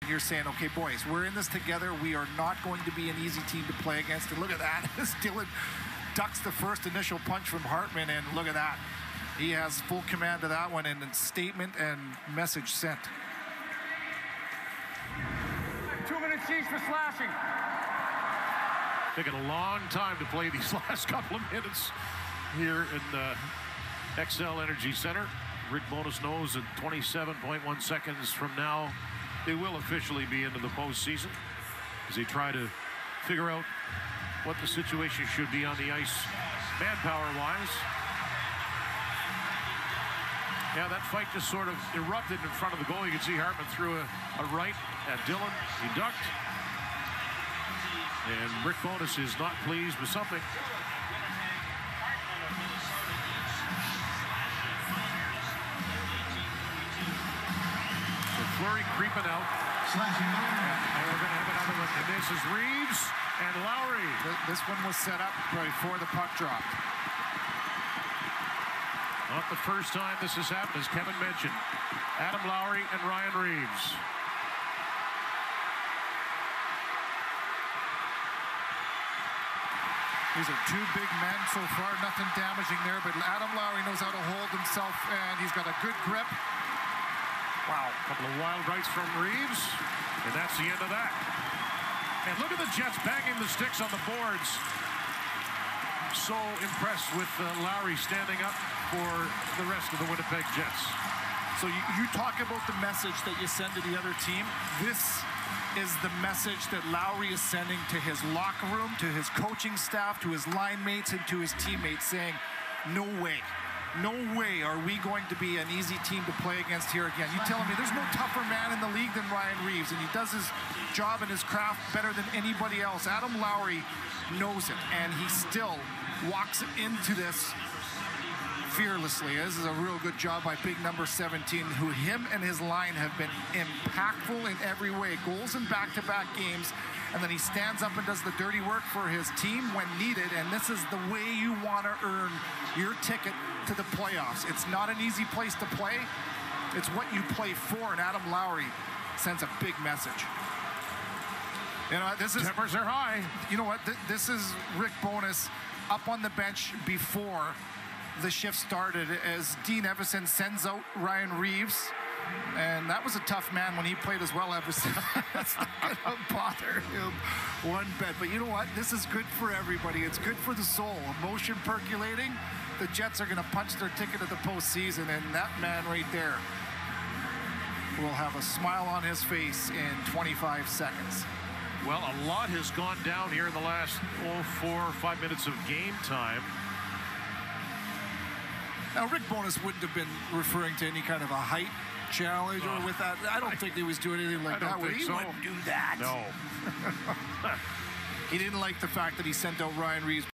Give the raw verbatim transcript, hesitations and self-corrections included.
You're saying, okay, boys, we're in this together. We are not going to be an easy team to play against. And look at that. As Dylan ducks the first initial punch from Hartman, and look at that. He has full command of that one, and statement and message sent. Two minutes each for slashing. Taking a long time to play these last couple of minutes here in the X L Energy Center. Rick Bowness knows that twenty-seven point one seconds from now, they will officially be into the postseason as they try to figure out what the situation should be on the ice manpower-wise. Yeah, that fight just sort of erupted in front of the goal. You can see Hartman threw a, a right at Dylan. He ducked. And Rick Bowness is not pleased with something. Lowry creeping out. And we're going to have another one. And this is Reaves and Lowry. This one was set up before the puck dropped. Not the first time this has happened, as Kevin mentioned. Adam Lowry and Ryan Reaves. These are two big men so far, nothing damaging there, but Adam Lowry knows how to hold himself, and he's got a good grip. Wow, a couple of wild rights from Reaves, and that's the end of that. And look at the Jets banging the sticks on the boards. So impressed with uh, Lowry standing up for the rest of the Winnipeg Jets. So you, you talk about the message that you send to the other team. This is the message that Lowry is sending to his locker room, to his coaching staff, to his line mates, and to his teammates, saying, no way. No way are we going to be an easy team to play against here again. You telling me there's no tougher man in the league than Ryan Reaves, and he does his job and his craft better than anybody else. Adam Lowry knows it, and he still walks into this fearlessly. This is a real good job by big number seventeen, who him and his line have been impactful in every way. Goals in back-to-back games, and then he stands up and does the dirty work for his team when needed, and this is the way you want to earn your ticket to the playoffs. It's not an easy place to play. It's what you play for, and Adam Lowry sends a big message. You know, this is... Tempers are high. You know what? Th this is Rick Bowness up on the bench before the shift started as Dean Evison sends out Ryan Reaves. And that was a tough man when he played as well, Evison. That's not going to bother him one bit. But you know what? This is good for everybody. It's good for the soul. Emotion percolating. The Jets are going to punch their ticket to the postseason, and that man right there will have a smile on his face in twenty-five seconds. Well, a lot has gone down here in the last oh, four or five minutes of game time. Now, Rick Bowness wouldn't have been referring to any kind of a height challenge uh, or with that. I don't I, think he was doing anything like I that. Think he so. wouldn't do that. No. He didn't like the fact that he sent out Ryan Reaves